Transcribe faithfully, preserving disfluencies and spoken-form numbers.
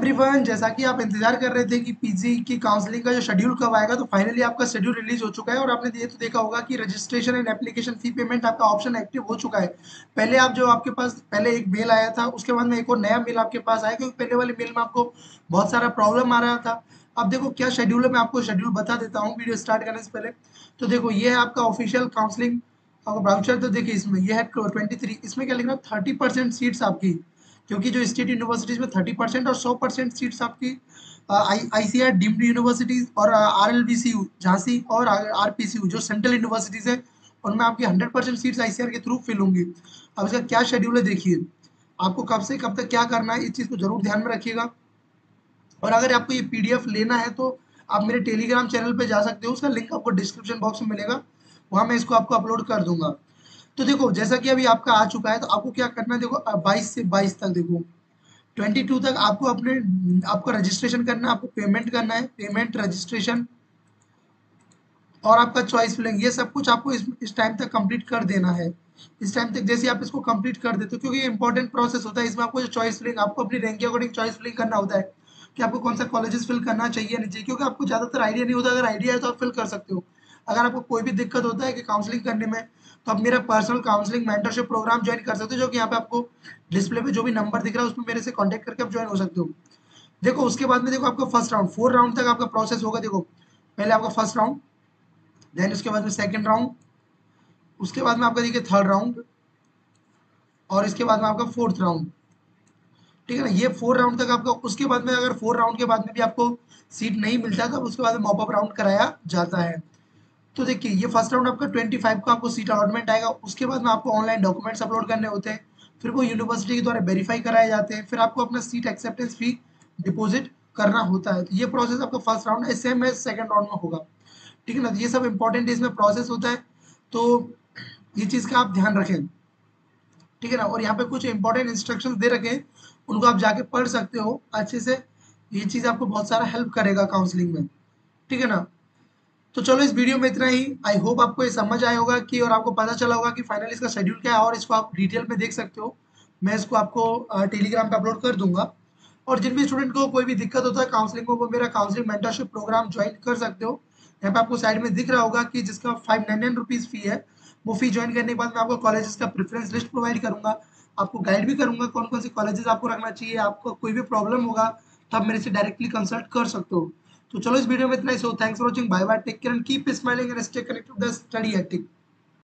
Everyone, जैसा कि आप इंतजार कर रहे थे कि पीजी की काउंसलिंग का जो शेड्यूल कब आएगा, तो फाइनली आपका शेड्यूल रिलीज हो चुका है। और आपने ये तो देखा होगा कि registration and application fee payment आपका ऑप्शन एक्टिव हो चुका है। पहले आप जो आपके पास पहले एक मेल आया था, उसके बाद में एक और नया मेल आपके पास आया, क्योंकि पहले वाले मेल में आपको बहुत सारा प्रॉब्लम आ रहा था। अब देखो क्या शेड्यूल है, मैं आपको शेड्यूल बता देता हूँ वीडियो स्टार्ट करने से पहले। तो देखो ये है आपका ऑफिशियल काउंसलिंग ब्राउचर। तो देखिए इसमें ये है ट्वेंटी थ्री, इसमें क्या लिख रहा है, थर्टी परसेंट सीट्स आपकी, क्योंकि जो स्टेट यूनिवर्सिटीज में थर्टी परसेंट और सौ परसेंट सीट्स आपकी I C R deemed universities और R L B C U Jhansi और आर पी सी यू जो सेंट्रल यूनिवर्सिटीज है, उनमें आपकी hundred percent seats I C R के थ्रू फिल होंगी। अब इसका क्या शेड्यूल है देखिए, आपको कब से कब तक क्या करना है, इस चीज़ को जरूर ध्यान में रखिएगा। और अगर आपको ये पी डी एफ लेना है तो आप मेरे टेलीग्राम चैनल पे जा सकते हो, उसका लिंक आपको डिस्क्रिप्शन बॉक्स में मिलेगा, वहाँ मैं इसको आपको अपलोड कर दूंगा। तो देखो जैसा कि अभी आपका आ चुका है, तो आपको क्या करना है, देखो बाईस से बाईस तक, देखो ट्वेंटी टू तक आपको अपने आपको रजिस्ट्रेशन करना है, आपको पेमेंट करना है, पेमेंट रजिस्ट्रेशन और आपका चॉइस फिलिंग, ये सब कुछ आपको इस इस टाइम तक कंप्लीट कर देना है। इस टाइम तक जैसे आप इसको कंप्लीट कर देते हो, क्योंकि ये इंपॉर्टेंट प्रोसेस होता है, इसमें आपको जो चॉइस फिलिंग आपको अपनी रैंक के अकॉर्डिंग चॉइस फिलिंग करना होता है कि आपको कौन सा कॉलेजेस फिल करना चाहिए नहीं चाहिए, क्योंकि आपको ज़्यादातर आइडिया नहीं होता। अगर आइडिया है तो आप फिल कर सकते हो। अगर आपको कोई भी दिक्कत होता है कि काउंसलिंग करने में, तो आप मेरा personal counselling mentorship programme join कर सकते हो, जो कि यहाँ पे आपको डिस्प्ले पे जो भी नंबर दिख रहा है उसमें मेरे से कॉन्टैक्ट करके आप ज्वाइन हो सकते हो। देखो उसके बाद में देखो आपका फर्स्ट राउंड, फोर राउंड तक आपका प्रोसेस होगा। देखो पहले आपका फर्स्ट राउंड, देन उसके बाद में सेकंड राउंड, उसके बाद में आपका देखिए थर्ड राउंड, और इसके बाद में आपका फोर्थ राउंड। ठीक है ना, ये फोर राउंड तक आपका। उसके बाद में अगर फोर राउंड के बाद में भी आपको सीट नहीं मिलता है, तो उसके बाद में मॉप अप राउंड कराया जाता है। तो देखिए ये फर्स्ट राउंड आपका ट्वेंटी फाइव का आपको सीट अलॉटमेंट आएगा। उसके बाद में आपको ऑनलाइन डॉक्यूमेंट्स अपलोड करने होते हैं, फिर वो यूनिवर्सिटी के द्वारा वेरीफाई कराए जाते हैं, फिर आपको अपना सीट एक्सेप्टेंस फी डिपॉजिट करना होता है। तो ये प्रोसेस आपका फर्स्ट राउंड है, सेम एज सेकंड राउंड में होगा। ठीक है ना, ये सब इंपॉर्टेंट इसमें प्रोसेस होता है, तो ये चीज़ का आप ध्यान रखें। ठीक है ना, और यहाँ पे कुछ इंपॉर्टेंट इंस्ट्रक्शंस दे रखे हैं, उनको आप जाके पढ़ सकते हो अच्छे से। ये चीज़ आपको बहुत सारा हेल्प करेगा काउंसलिंग में। ठीक है ना, तो चलो इस वीडियो में इतना ही। आई होप आपको ये समझ आया होगा कि, और आपको पता चला होगा कि फाइनली इसका शेड्यूल क्या है, और इसको आप डिटेल में देख सकते हो। मैं इसको आपको टेलीग्राम पे अपलोड कर दूंगा। और जिन भी स्टूडेंट को कोई भी दिक्कत होता है काउंसलिंग को, वो मेरा काउंसलिंग मेंटरशिप प्रोग्राम ज्वाइन कर सकते हो। यहाँ पे आपको साइड में दिख रहा होगा कि जिसका five nine nine rupees fee है, वो फी ज्वाइन करने के बाद मैं आपको कॉलेजेस का प्रेफरेंस लिस्ट प्रोवाइड करूंगा, आपको गाइड भी करूंगा कौन कौन से कॉलेजेस आपको रखना चाहिए। आपको कोई भी प्रॉब्लम होगा तो आप मेरे से डायरेक्टली कंसल्ट कर सकते हो। तो चलो इस वीडियो में इतना ही। So thanks for watching, bye bye, take care and keep smiling and stay connected with the study ethic.